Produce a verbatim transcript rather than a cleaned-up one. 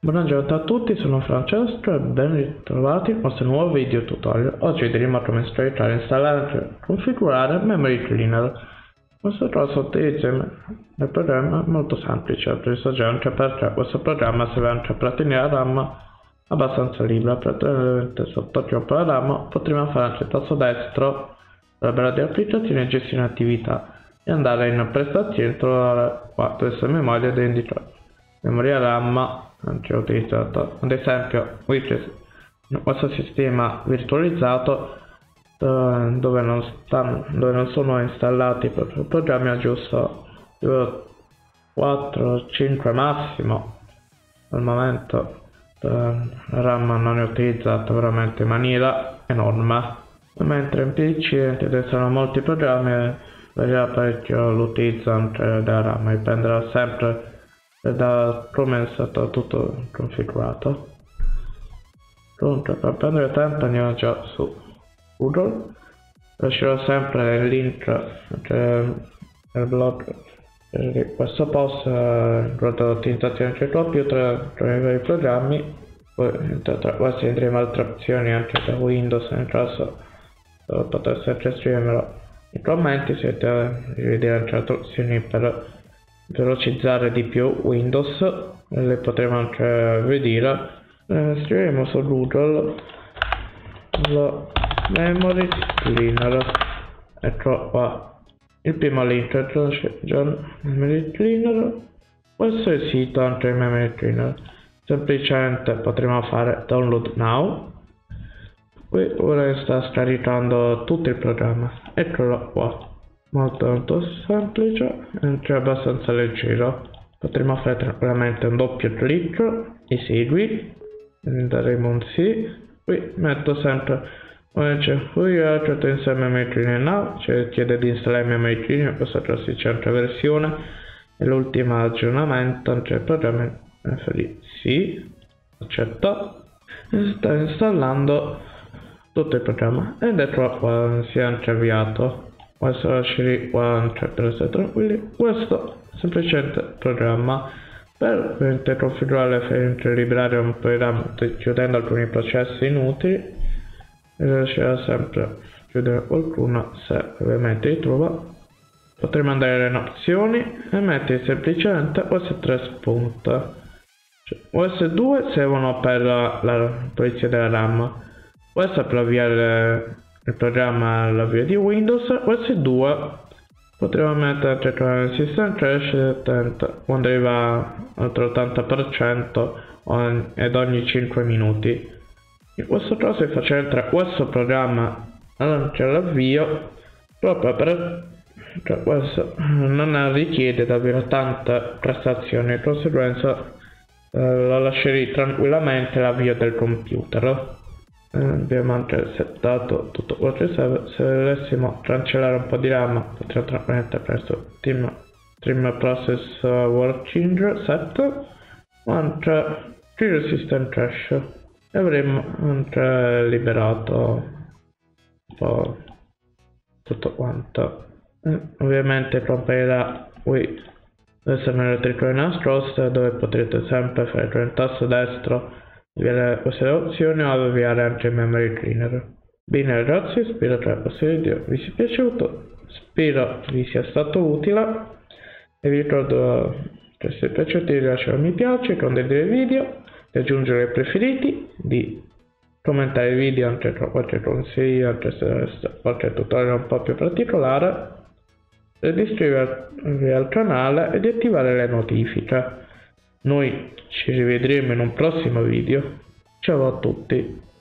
Buongiorno a tutti, sono Francesco e ben ritrovati in questo nuovo video tutorial. Oggi vedremo come installare, installare e configurare Memory Cleaner. Questo cosa utilizza il programma è molto semplice, utilizzo anche perché questo programma serve anche per tenere la RAM abbastanza libera. Praticamente sotto chioppa la RAM potremo fare anche il tasto destro della barra di applicazioni e gestione attività e andare in prestazioni e trovare qua questa memoria da indicare. Memoria RAM anche utilizzato ad esempio questo sistema virtualizzato dove non, stanno, dove non sono installati proprio programmi a giusto quattro cinque massimo. Al momento la RAM non è utilizzata veramente in maniera enorme, mentre in P C ci sono molti programmi varia parecchio l'utilizzo anche della RAM, dipenderà sempre da come è stato tutto configurato. Comunque, per prendere tempo andiamo già su Google, lascerò sempre il link cioè, nel blog di questo post riguardo l'ottimizzazione del computer tra i vari programmi. Poi tra questi vedremo altre opzioni anche per Windows nel caso potesse anche scrivermelo nei commenti se volete vedere anche altre opzioni per velocizzare di più Windows, le potremo anche vedere. Eh, scriveremo su Google la Memory Cleaner, ecco qua il primo link, John Memory Cleaner. Questo è il sito anche il Memory Cleaner, semplicemente potremo fare download now. Qui ora sta scaricando tutto il programma, eccolo qua. Molto molto semplice e anche abbastanza leggero. Potremo fare tranquillamente un doppio clic e segui, daremo un sì. Qui metto sempre qui altro insieme Memory Cleaner now, cioè chiede di installare Memory Cleaner, questa classica versione e l'ultimo aggiornamento anche il programma sì, accetta e sta installando tutto il programma ed ecco qua si è anche avviato. Questo lascerei qua per essere tranquilli. Questo è semplicemente programma per configurare e liberare un programma chiudendo alcuni processi inutili e lascerà sempre chiudere qualcuno se ovviamente li trova. Potremo andare in opzioni e mettere semplicemente queste tre spunte, cioè, queste due servono per la, la pulizia della RAM, questa per avviare il programma all'avvio di Windows. Questi due potremo mettere anche con il System Crash attenta quando arriva all'ottanta per cento ed ogni cinque minuti. In questo caso vi faccio entrare questo programma anche all'avvio proprio per cioè questo non richiede davvero tante prestazioni, di conseguenza eh, lo lascerei tranquillamente l'avvio del computer. Eh, abbiamo anche settato tutto quello che serve. Se volessimo cancellare un po' di RAM potremmo tranquillamente presso team, team process working set o anche clear system cache e avremo anche liberato un po' tutto quanto. Eh, ovviamente comparirà qui questo elettrico nascosto dove potrete sempre fare con il tasto destro avviare queste opzioni o avviare anche il Memory Cleaner. Bene ragazzi, spero che questo video vi sia piaciuto, spero vi sia stato utile e vi ricordo che se vi è piaciuto di lasciare un mi piace, condividere il video, di aggiungere i preferiti, di commentare il video anche con qualche consiglio, anche se qualche tutorial un po' più particolare, e di iscrivervi al canale e di attivare le notifiche. Noi ci rivedremo in un prossimo video. Ciao a tutti.